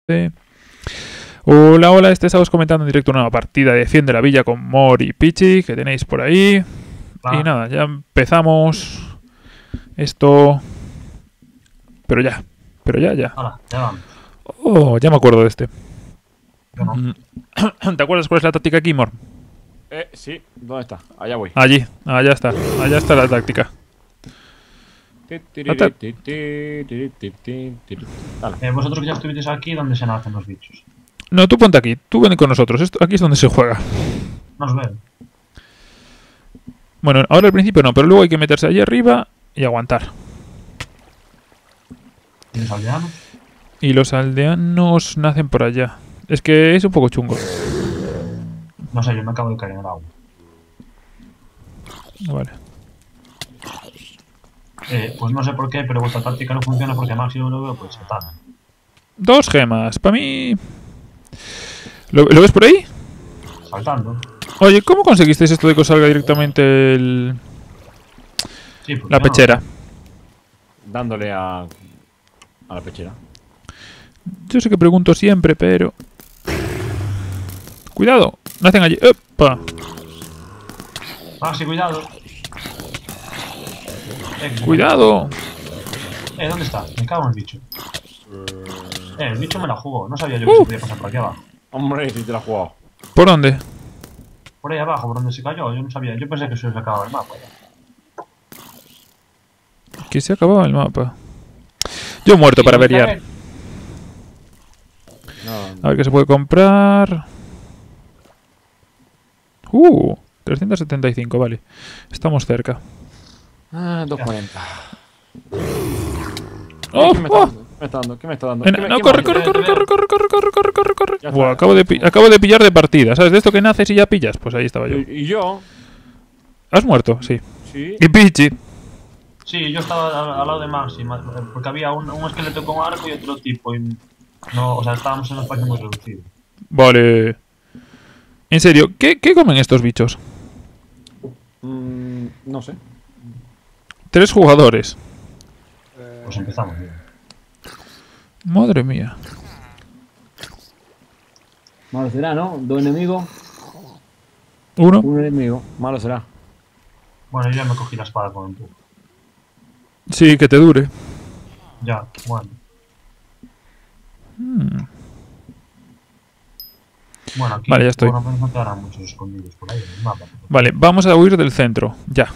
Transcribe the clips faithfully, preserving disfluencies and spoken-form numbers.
Hola, hola, este estamos comentando en directo una nueva partida de Defiende la Villa con Mor y Pichi, que tenéis por ahí. Ah. Y nada, ya empezamos esto. Pero ya, pero ya, ya. Hola, ya vamos. Oh, ya me acuerdo de este. Yo no. ¿Te acuerdas cuál es la táctica aquí, Mor? Eh, sí, ¿dónde está? Allá voy. Allí, allá está, allá está la táctica. Dale. Eh, vosotros que ya estuvisteis aquí, ¿dónde se nacen los bichos? No, tú ponte aquí, tú ven con nosotros, esto, aquí es donde se juega. No os veo. Bueno, ahora al principio no, pero luego hay que meterse allí arriba y aguantar. ¿Y los aldeanos? Y los aldeanos nacen por allá. Es que es un poco chungo. No sé, yo me acabo de caer en el agua. Vale. Eh, pues no sé por qué, pero vuestra táctica no funciona porque Max y yo lo veo pues saltando. Dos gemas, para mí... ¿Lo, ¿Lo ves por ahí? Saltando. Oye, ¿cómo conseguisteis esto de que os salga directamente el... Sí, porque la yo no pechera? lo sé. Dándole a... a la pechera. Yo sé que pregunto siempre, pero... ¡Cuidado! Nacen allí. ¡Epa! Maxi, cuidado. Eh, que- ¡Cuidado! Eh, ¿dónde está? Me cago en el bicho. Eh, el bicho me la jugó. No sabía yo que Uh. se podía pasar por aquí abajo. Hombre, si te la has jugado. ¿Por dónde? Por ahí abajo, por donde se cayó. Yo no sabía. Yo pensé que se os acababa el mapa. Ya. Que se acababa el mapa. Yo he muerto Sí, para voy a averiar. caer. No, A ver qué se puede comprar. Uh, trescientos setenta y cinco, vale. Estamos cerca. Ah, dos cuarenta. ¡Oh! ¿Qué me está ¡Oh! dando? ¿Qué me está dando? ¿Qué me está dando? Ven, ¿Qué me- no, qué corre, más? corre, corre, corre, corre, corre, corre, corre, corre, corre. Ya Buah, está. acabo de, pi- acabo de pillar de partida. ¿Sabes? De esto que naces y ya pillas. Pues ahí estaba yo. Y, y yo, ¿Has muerto? Sí. sí. Y Pichi. Sí, yo estaba al, al lado de Maxi, ma- porque había un, un esqueleto con arco y otro tipo. Y no, o sea, estábamos en un espacio muy reducido. Vale. En serio, ¿qué, qué comen estos bichos? Mm, no sé. Tres jugadores. Pues empezamos bien. Madre mía. Malo será, ¿no? Dos enemigos, Uno. un enemigo. Malo será. Bueno, yo ya me cogí la espada con el empuje. Sí, que te dure. Ya, bueno. Hmm. Bueno, aquí Vale, ya estoy. por lo menos no quedarán muchos escondidos por ahí en el mapa. Vale, vamos a huir del centro. Ya.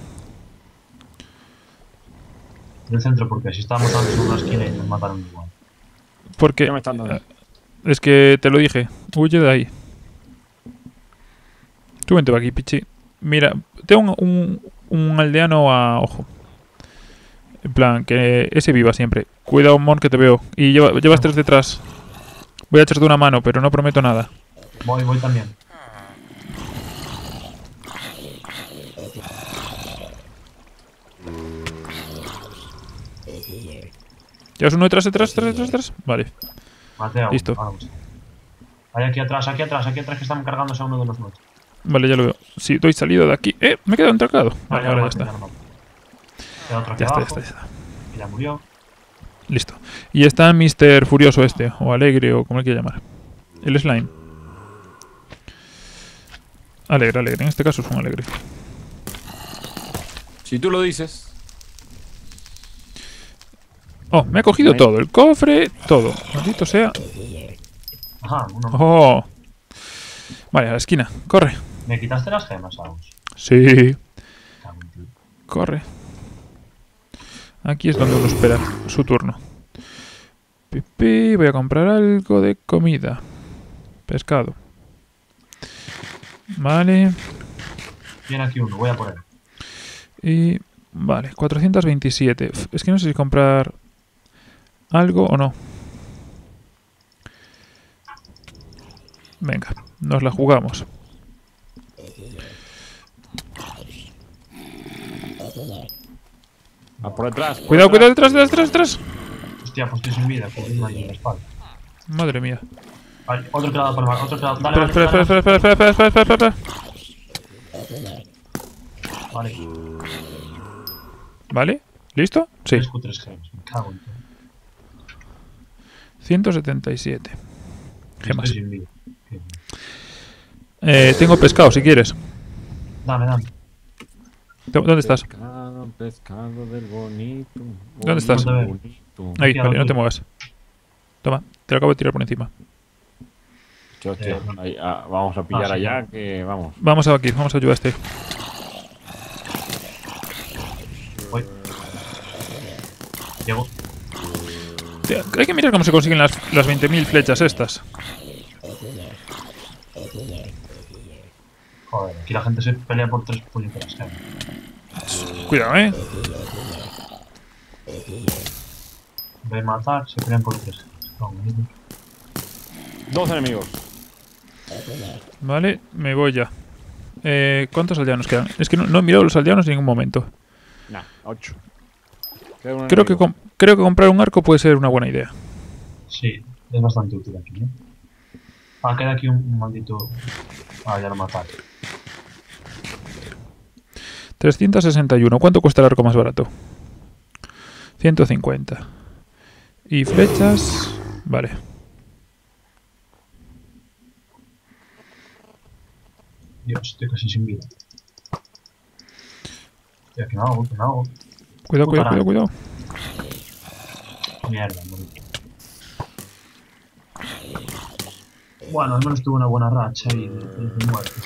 Del centro, porque si estábamos antes en una esquina y nos mataron igual. Porque... ¿Qué me están dando? eh, es que te lo dije. Huye de ahí. Tú vente para aquí, Pichi. Mira, tengo un, un, un aldeano a ojo. En plan, que ese viva siempre. Cuidado, Mon, que te veo. Y lleva, llevas tres detrás. Voy a echarte una mano, pero no prometo nada. Voy, voy también. ¿Llevas uno detrás, detrás, detrás, detrás, detrás? Vale. Mateo. Listo. Vamos. Hay aquí atrás, aquí atrás, aquí atrás que están cargándose a uno de los nuestros. Vale, ya lo veo. Sí, estoy salido de aquí. ¡Eh! Me he quedado entracado. Vale, Ah, ahora ya lo está. mato, lo mato. Queda otro aquí Ya está, ya abajo, está, ya está. que ya murió. Listo. Y está mister Furioso este, o Alegre, o como le quiera llamar. El slime. Alegre, alegre. En este caso es un alegre. Si tú lo dices. Oh, me ha cogido Ahí. todo. El cofre, todo. Maldito sea. Ajá, uno. Oh. Vale, a la esquina. Corre. ¿Me quitaste las gemas, Agus? Sí. Cago en ti. Corre. Aquí es donde uno espera su turno. Pipi, voy a comprar algo de comida. Pescado. Vale. Viene aquí uno, voy a por él. Y... Vale, cuatrocientos veintisiete. Uf, es que no sé si comprar algo o no. Venga, nos la jugamos. Ah, por detrás. por Cuidado, cuidado, detrás. detrás, detrás, detrás, detrás. Hostia, pues estoy sin vida, que tengo ahí en la espalda. Madre mía. Vale, otro que le ha dado por mal, otro que le ha dado. Dale, Espera, vale, espera, espera, espera, espera, espera, espera, espera, espera. Vale, ¿Vale? ¿Listo? Sí. tres Q tres gemas, me cago en todo. ciento setenta y siete. Gemas. Estoy sin vida. Eh, tengo pescado, si quieres. Dame, dame. ¿Dónde estás? Pescado, pescado del bonito. ¿Dónde estás? bonito, bonito. Ahí, Aquí, vale, no aquí. te muevas. Toma, te lo acabo de tirar por encima. Hostia, hostia, Eh, ahí, ah, vamos a pillar ah, sí, allá, no. que vamos. Vamos a aquí, vamos a ayudar a este. Voy. Llego. Tío, hay que mirar cómo se consiguen las, las veinte mil flechas estas. Joder, aquí la gente se pelea por tres puñeteras. ¿Eh? Cuidado, eh. Ve a matar, se pelean por tres. Son bonitos. Dos enemigos. Vale, me voy ya. Eh, ¿Cuántos aldeanos quedan? Es que no, no he mirado los aldeanos en ningún momento. Nah, ocho. Queda un Creo que, enemigo. com- creo que comprar un arco puede ser una buena idea. Sí, es bastante útil aquí, ¿eh? Ah, queda aquí un, un maldito. Ah, ya lo mataron. trescientos sesenta y uno. ¿Cuánto cuesta el arco más barato? ciento cincuenta. Y flechas... Vale. Dios, estoy casi sin vida. Tío, que me hago, que me hago. Cuidado, cuidado, Puta cuidado, cuidado. Mierda, morí. Bueno, al menos tuve una buena racha y de, de muertes.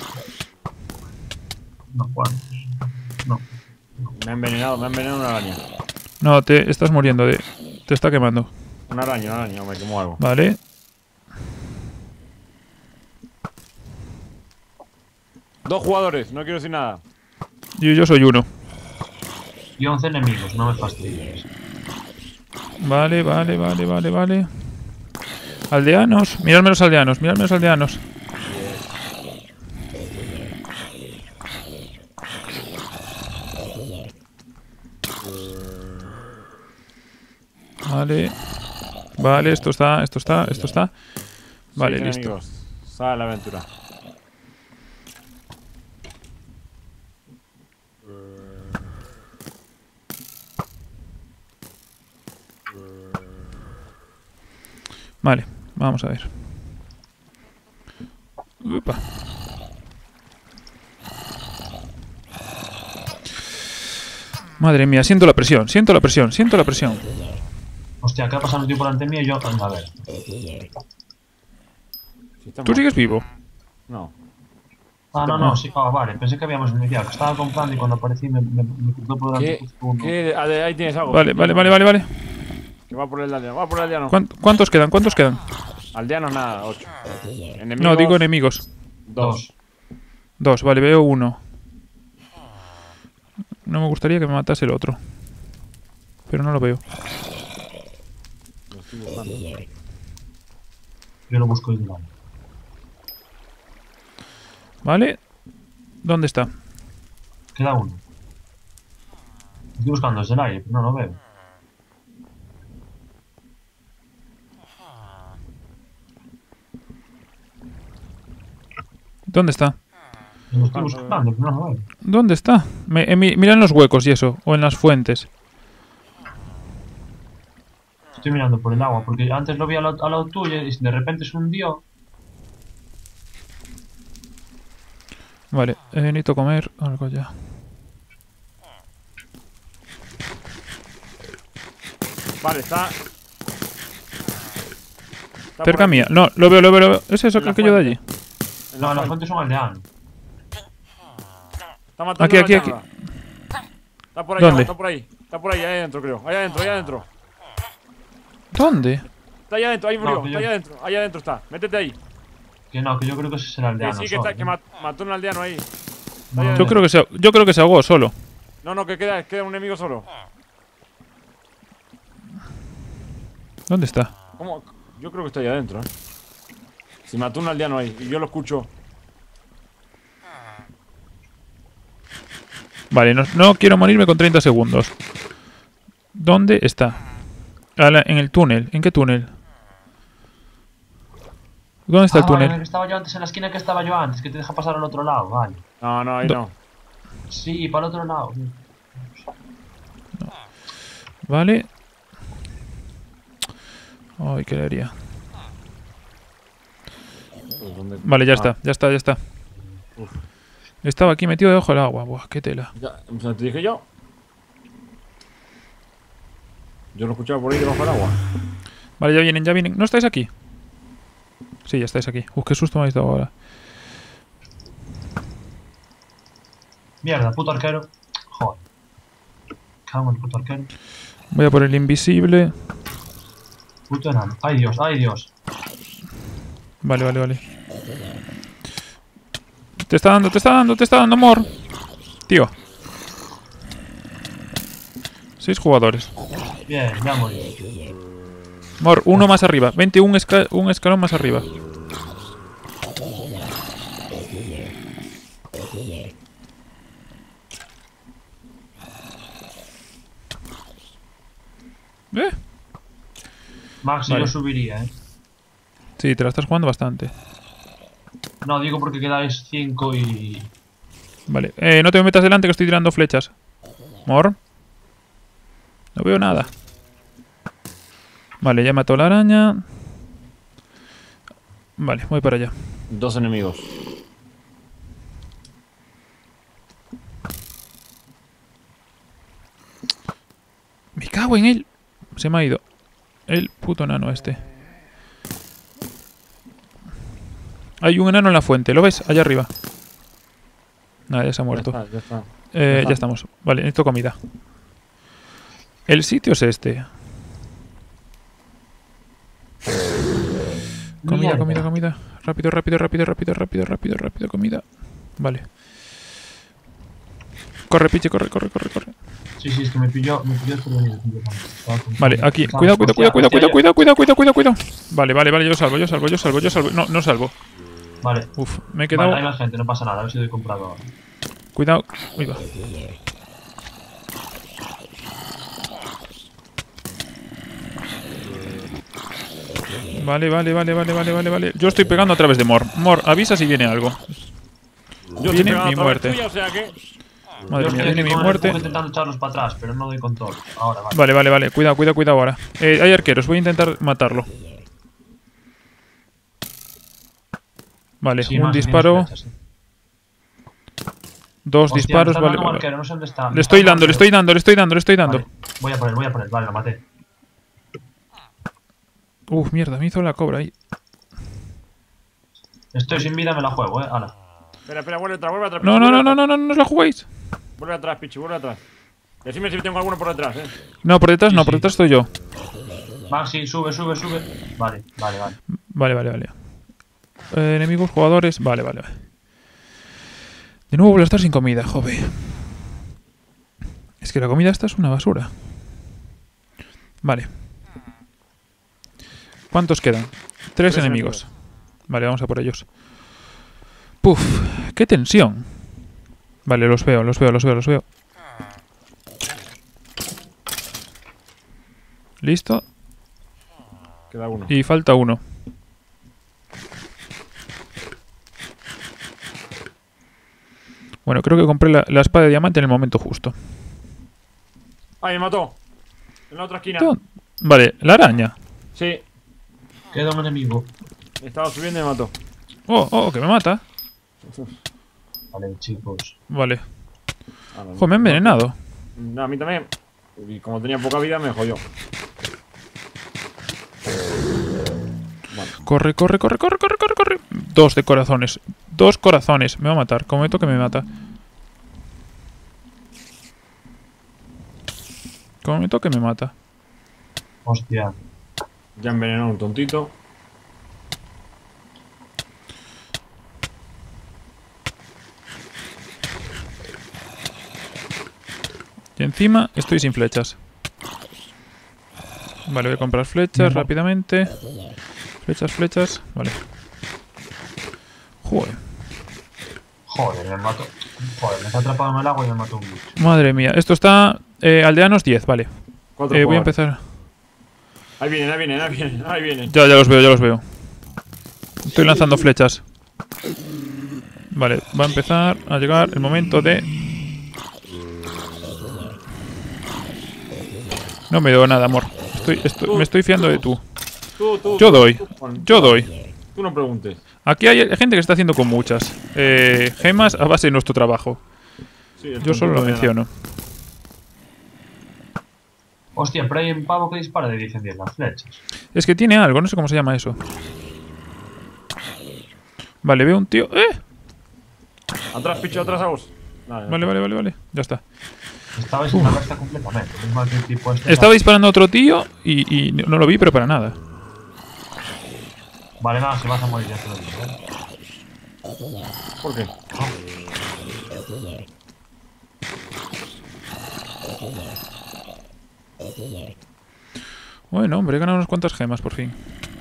No, ¿cuántos? No. Me ha envenenado, me ha envenenado una araña. No, te estás muriendo de... Te está quemando. Una araña, una araña, me quemó algo. Vale. Dos jugadores, no quiero decir nada. Yo, yo soy uno. Y once enemigos, no me fastidies. Vale, vale, vale, vale, vale. Aldeanos. Miradme los aldeanos, miradme los aldeanos. Vale. Vale, esto está, esto está, esto está. Vale, Seis listo. enemigos. Sale la aventura. Vale, vamos a ver. Upa. Madre mía, siento la presión, siento la presión, siento la presión. Hostia, ¿qué ha pasado un tío por delante mío y yo? A ver. Si está ¿Tú mal. sigues vivo? No. Ah, no, no, sí, ah, vale, pensé que habíamos iniciado. Que estaba comprando y cuando aparecí me, me, me cruzó por delante ¿Qué? justo uno. ¿Qué? Ah, de- ahí tienes algo. Vale, vale, vale, vale, vale. Que va por el aldeano, va por el aldeano. ¿Cuánt- ¿Cuántos quedan? ¿Cuántos quedan? Aldeano nada, ocho. Enemigos, No, digo enemigos. dos. Dos, vale, veo uno. No me gustaría que me matase el otro. Pero no lo veo. Lo estoy buscando. Yo lo busco y digo. Vale. ¿Dónde está? Queda uno. Estoy buscando desde el aire, pero no lo veo. ¿Dónde está? Lo estoy buscando, pero no lo veo. ¿Dónde está? Me, eh, mi- mira en los huecos y eso. O en las fuentes. Estoy mirando por el agua, porque antes lo vi al lado, al lado tuyo y de repente se hundió. Vale, eh, necesito comer algo ya. Vale, está. está Cerca por aquí, mía. No, lo veo, lo veo, lo veo. ¿Es eso En la aquello de allí? en la No, las fuente. fuentes son aldeanos. Está matando Aquí, una aquí, aldeana. Está por ahí, ¿Dónde? está por ahí. Está por ahí, ahí adentro, creo. Ahí adentro, ahí adentro. ¿Dónde? Está ahí adentro, ahí murió. No, que está yo- ahí adentro, ahí adentro está. Métete ahí. Que no, que yo creo que ese es el Que aldeano. sí, que, solo, está, que ¿eh? mat- mató un aldeano ahí. No, ahí Yo adentro. creo que se, yo creo que se ahogó solo. No, no, que queda, queda un enemigo solo. ¿Dónde está? ¿Cómo? Yo creo que está ahí adentro, eh. Si mató un aldeano ahí y yo lo escucho. Vale, no, no quiero morirme con treinta segundos. ¿Dónde está? A la- en el túnel. ¿En qué túnel? ¿Dónde está Ah, el vale, en el túnel? que estaba yo antes, en la esquina que estaba yo antes, que te deja pasar al otro lado, vale. No, no, ahí Do- no. Sí, para el otro lado. Vale. Ay, qué alegría. Pues, ¿dónde? Vale, ya Ah, está, ya está, ya está. uf. Estaba aquí metido debajo del agua. Buah, qué tela. Ya, o sea, te dije yo. Yo lo escuchaba por ahí debajo del agua. Vale, ya vienen, ya vienen. ¿No estáis aquí? Sí, ya estáis aquí. Uf, qué susto me habéis dado ahora. Mierda, puto arquero. Joder. Cago en el puto arquero. Voy a por el invisible. Puto enano. Ay Dios, ay Dios. Vale, vale, vale. Te está dando, te está dando, te está dando, amor. Tío. Seis jugadores. Bien, ya morí. Mor, uno más arriba. Vente un, esca un escalón más arriba. ¿Eh? Maxi, Vale. yo subiría, eh. Sí, te la estás jugando bastante. No, digo porque quedáis cinco y... Vale. Eh, no te me metas delante que estoy tirando flechas. Mor. No veo nada. Vale, ya mató la araña. Vale, voy para allá. Dos enemigos. Me cago en él. Se me ha ido. El puto enano este. Hay un enano en la fuente. ¿Lo ves? Allá arriba. Nada, ya se ha muerto. Ya está, ya está. Eh, ya está. ya estamos. Vale, necesito comida. El sitio es este. Comida, Mierda. comida, comida. Rápido, rápido, rápido, rápido, rápido, rápido, rápido, comida. Vale. Corre, piche, corre, corre, corre, corre. Sí, sí, es que me pilló, me pilló todo el Vale, aquí. Cuidado, cuidado, cuidado, cuidado, cuidado, cuidado, cuidado, cuidado, cuidado, cuidado. Vale, vale, vale, yo salvo, yo salvo, yo salvo, yo salvo. No, no salvo. Vale. Uf, me he Vale, quedado. hay más gente, no pasa nada, a ver si doy comprado ahora. Cuidado. Uy, va. Vale, vale, vale, vale, vale, vale, vale. Yo estoy pegando a través de Mor. Mor, avisa si viene algo. Yo Viene estoy pegando mi otra vez muerte. tuya, o sea que... Madre Yo mía, estoy viene aquí mi con el muerte. empuje intentando echarlos para atrás, pero no doy con todo. Ahora, vale. Vale, vale, vale. Cuidado, cuidado, cuidado ahora. Eh, hay arqueros, voy a intentar matarlo. Vale, Sí, un Maxi, disparo. tienes flechas, sí. Dos Hostia, me disparos, está vale. dando un vale. arquero, no sé dónde está. Le Me estoy está dando, le arquero. estoy dando, le estoy dando, le estoy dando. Vale, voy a por él, voy a por él. Vale, lo maté. Uf, mierda, me hizo la cobra ahí. Estoy sin vida, me la juego, eh. Hala. Espera, espera, vuelve atrás, vuelve atrás. No, Pichi, no, no, vuelve no, atrás. no, no, no os la juguéis. Vuelve atrás, Pichi, vuelve atrás. Decime si tengo alguno por detrás, eh. No, por detrás Sí, no, sí. por detrás estoy yo. Maxi, sube, sube, sube. Vale, vale, vale. Vale, vale, vale. Eh, enemigos, jugadores. Vale, vale, vale. De nuevo vuelvo a estar sin comida, joder. Es que la comida esta es una basura. Vale. ¿Cuántos quedan? Tres, Tres enemigos. enemigos. Vale, vamos a por ellos. Puf, qué tensión. Vale, los veo, los veo, los veo, los veo. Listo. Queda uno. Y falta uno. Bueno, creo que compré la, la espada de diamante en el momento justo. ¡Ay, me mató! En la otra esquina. ¿Dónde? Vale, la araña. Sí. Queda un enemigo. Estaba subiendo y me mató. Oh, oh, que me mata. Vale, chicos. Vale. Ah, no, Joder, me he envenenado. No, a mí también. Y como tenía poca vida, me jodió. Bueno, Corre, corre, corre, corre, corre, corre, corre. Dos de corazones. Dos corazones. Me va a matar. Como me toque, me mata. Como me toque, me mata. Hostia. ya envenenó a un tontito. Y encima estoy sin flechas. Vale, voy a comprar flechas rápidamente. Flechas, flechas. Vale. Joder. Joder, me mató. Joder, me está atrapado en el agua y me mató un bicho. Madre mía. Esto está... Eh, aldeanos diez, vale. Cuatro Eh, voy a jugadores. empezar... Ahí vienen, ahí vienen, ahí vienen, ahí vienen. Ya, ya los veo, ya los veo. Estoy lanzando flechas. Vale, va a empezar a llegar el momento de... No me dio nada, amor. Estoy, estoy- me estoy fiando de tú. Tú, tú, Yo tú, doy. tú, Juan, Yo tú. doy. Tú no preguntes. Aquí hay gente que está haciendo con muchas. Eh, gemas a base de nuestro trabajo. Sí, el Yo solo lo tonto de menciono. Hostia, pero hay un pavo que dispara de diez en diez las flechas. Es que tiene algo, no sé cómo se llama eso. Vale, veo un tío. ¡Eh! nada. Atrás, picho, atrás, Agus. Vale, Vale, vale, vale, vale. Ya está. Estabais en la recta completamente. Es más que el tipo este. Estaba disparando a otro tío y, y no lo vi, pero para nada. Vale, nada, si vas a morir ya te lo digo, ¿eh? ¿Por qué? Bueno, hombre, he ganado unas cuantas gemas por fin.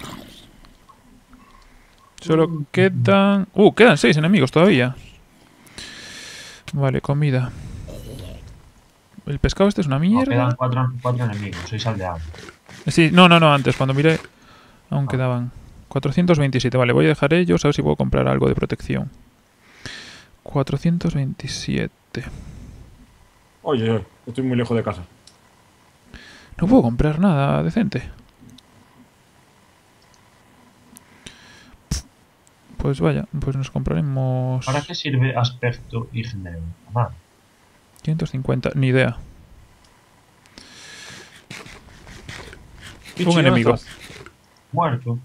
Solo quedan... Uh, quedan seis enemigos todavía. Vale, comida. El pescado este es una No, quedan mierda. cuatro, cuatro enemigos, sois aldeanos. Sí, no, no, no, antes, cuando miré... Aún quedaban cuatrocientos veintisiete. Vale, voy a dejar ellos a ver si puedo comprar algo de protección. cuatrocientos veintisiete. Oye, oye, estoy muy lejos de casa. No puedo comprar nada decente. Pues vaya, pues nos compraremos... ¿Para qué sirve aspecto y género? Nada. quinientos cincuenta, ni idea. Pichi, Un ¿dónde enemigo. estás? Muerto.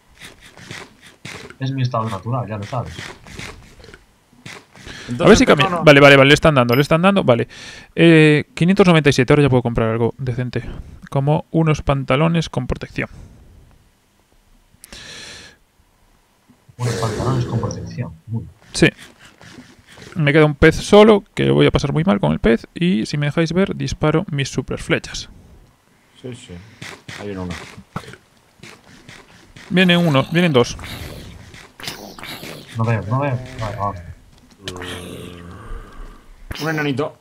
Es mi estado natural, ya lo sabes. Entonces, A ver si ¿por qué cambia. no? Vale, vale, vale, le están dando, le están dando. Vale. Eh, quinientos noventa y siete, ahora ya puedo comprar algo decente. Como unos pantalones con protección. Unos pantalones con protección. Muy. Sí. Me queda un pez solo, que voy a pasar muy mal con el pez. Y si me dejáis ver, disparo mis super flechas. Sí, sí. Ahí viene uno. Viene uno, vienen dos. No veo, no veo. Vale, vale. Un enanito.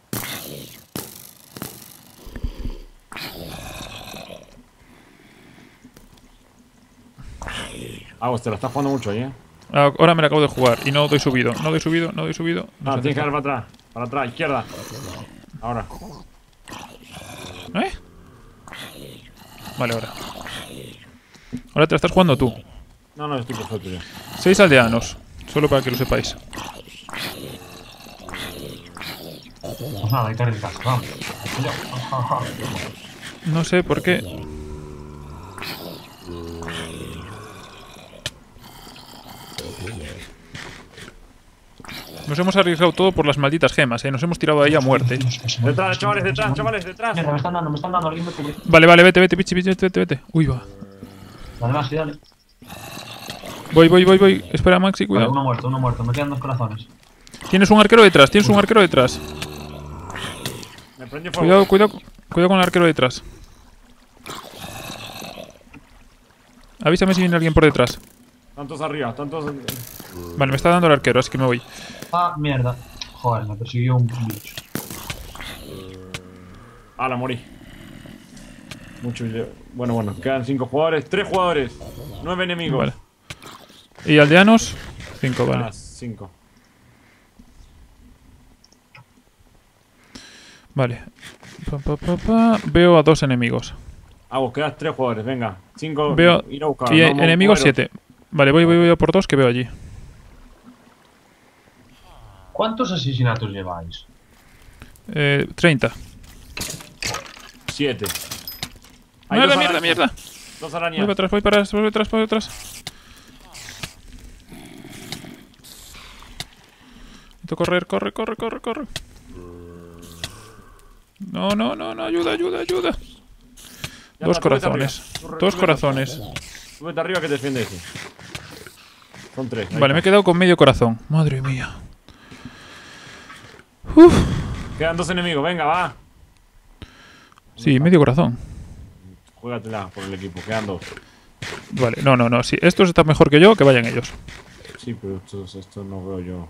Ah, pues te lo estás jugando mucho ahí, ¿eh? Ah, ahora me la acabo de jugar y no doy subido. No doy subido, no doy subido. No Ah, sé tienes que dar hacer. para atrás. Para atrás, izquierda. Ahora. ¿Eh? Vale, ahora. Ahora te la estás jugando tú. No, no, estoy perfecto ya. Seis aldeanos. Solo para que lo sepáis. Pues nada, hay que arriesgarse, vamos. Yo. Ajá. No sé por qué. Nos hemos arriesgado todo por las malditas gemas, ¿eh? Nos hemos tirado ahí a muerte. Detrás, chavales, detrás, chavales, detrás. Mierda, me están dando, me están dando, alguien me cubre. Vale, vale, vete, vete, pichi, pichi, vete, vete, vete. Uy, va. Además, sí, dale. Voy, voy, voy, voy. Espera, Maxi, Vale, cuidado. uno muerto, uno muerto, me quedan dos corazones. Tienes un arquero detrás, tienes un arquero detrás. Me prendió fuego. Cuidado, cuidado, cuidado con el arquero detrás. Avísame si viene alguien por detrás. Tantos arriba, tantos. Vale, me está dando el arquero, así que me voy. Ah, mierda. Joder, me persiguió un bicho. Ah, la morí. Mucho. Bueno, bueno, quedan cinco jugadores. Tres jugadores. Nueve enemigos. Vale. ¿Y aldeanos? Cinco, vale. Ah, cinco. Vale. Pa, pa, pa, pa. Veo a dos enemigos. Ah, vos quedas tres jugadores, venga. Cinco. Veo. Ir a buscar. Y no, no, enemigos muero. siete. Vale, voy, voy, voy a por dos que veo allí. ¿Cuántos asesinatos lleváis? Eh, treinta. Siete. Hay ¡Mierda, dos mierda, arañas. mierda! Dos Voy arañas. para atrás, voy para atrás, voy para atrás, voy para atrás. Necesito correr, corre, corre, corre, corre. No, no, no, no, ayuda, ayuda, ayuda. Ya Dos está, súbete corazones. arriba. Tú- Dos súbete- corazones. Súbete arriba que te defiende ese. Son tres. ahí Vale, me he está. quedado con medio corazón. Madre mía. Uf. Quedan dos enemigos, venga, va. Sí, medio corazón. Juégatela por el equipo, quedan dos. Vale, no, no, no. Si estos están mejor que yo, que vayan ellos. Sí, pero estos, estos no veo yo.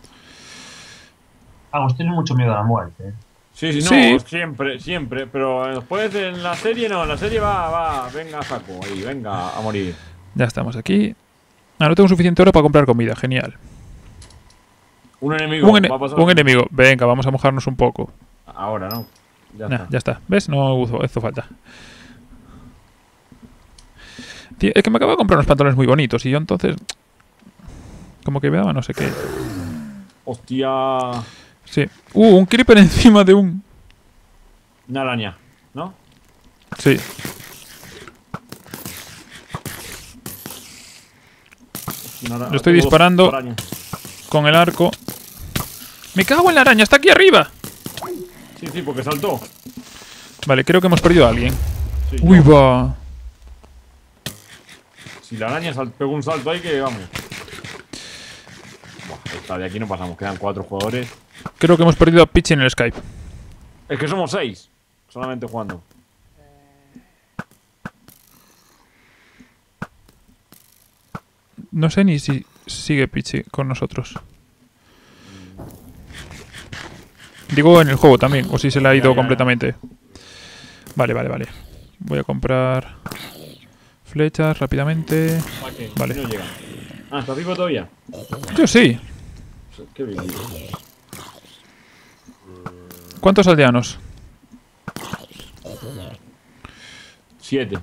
Vamos, tienes mucho miedo a la muerte, eh. Sí, sí, no, Sí. siempre, siempre. Pero después en la serie no, en la serie va, va, venga a saco, ahí, venga a morir. Ya estamos aquí. Ah, no tengo suficiente oro para comprar comida. Genial. Un enemigo, Un, ene- va a pasar. un enemigo. Venga, vamos a mojarnos un poco. Ahora, ¿no? Ya Nah, está. ya está. ¿Ves? No hizo, hizo falta. Tío, es que me acabo de comprar unos pantalones muy bonitos y yo entonces... Como que me daba no sé qué. Hostia. Sí. Uh, un creeper encima de un... Una araña, ¿no? Sí. Una ara- Lo estoy dos disparando. arañas. Con el arco. ¡Me cago en la araña! ¡Está aquí arriba! Sí, sí, porque saltó. Vale, creo que hemos perdido a alguien. Sí, ¡Uy, no. va! Si la araña sal- pegó un salto ahí, que vamos. Buah, está, de aquí no pasamos, quedan cuatro jugadores. Creo que hemos perdido a Pichi en el Skype. Es que somos seis, solamente jugando. No sé ni si sigue Pichi con nosotros. Digo en el juego también, o si se le ha ido Ya, ya, ya. completamente. Vale, vale, vale. Voy a comprar flechas rápidamente. ¿Para qué? Vale. No llega. Ah, ¿estás vivo todavía? Yo sí. Qué bien. ¿Cuántos aldeanos? Siete.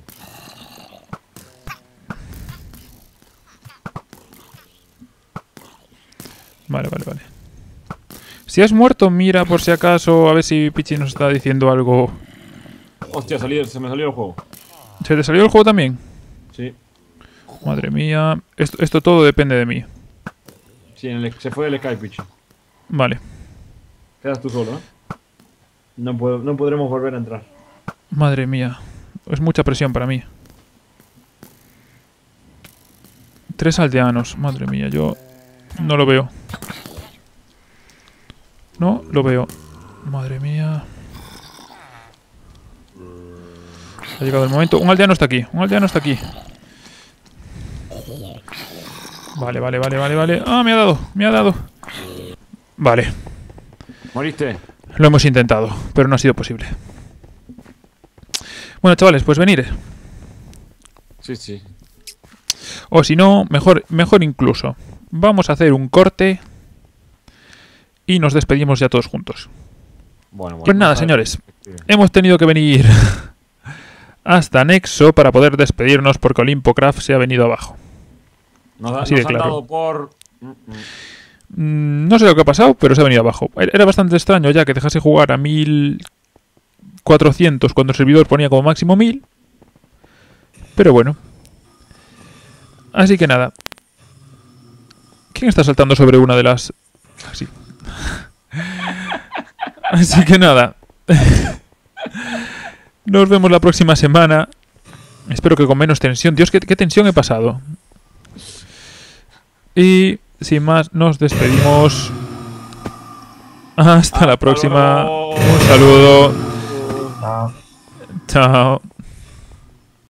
Vale, vale, vale. Si has muerto, mira por si acaso, a ver si Pichi nos está diciendo algo. Hostia, salí- se me salió el juego. ¿Se te salió el juego también? Sí. Madre mía. Esto, esto todo depende de mí. Sí, en el- se fue del Skype, picho. Vale. Quedas tú solo, ¿eh? No, puedo, no podremos volver a entrar. Madre mía. Es mucha presión para mí. Tres aldeanos. Madre mía, yo no lo veo. No lo veo. Madre mía. Ha llegado el momento. Un aldeano está aquí. Un aldeano está aquí. Vale, vale, vale, vale, vale. Ah, me ha dado. Me ha dado. Vale. ¿Moriste? Lo hemos intentado, pero no ha sido posible. Bueno, chavales, pues venir. Sí, sí. O si no, mejor, mejor incluso. Vamos a hacer un corte y nos despedimos ya todos juntos. Bueno, bueno. Pues nada, vamos a ver. señores. Hemos tenido que venir hasta Nexo para poder despedirnos porque Olympocraft se ha venido abajo. Nos, ha- Así nos de han claro. dado por... Mm, mm. Mm, No sé lo que ha pasado, pero se ha venido abajo. Era bastante extraño ya que dejase jugar a mil cuatrocientos cuando el servidor ponía como máximo mil. Pero bueno. Así que nada. ¿Quién está saltando sobre una de las...? Así. Así que nada. Nos vemos la próxima semana. Espero que con menos tensión. Dios, qué, qué tensión he pasado. Y sin más, nos despedimos. Hasta la próxima. luego. Un saludo. Chao. Chao.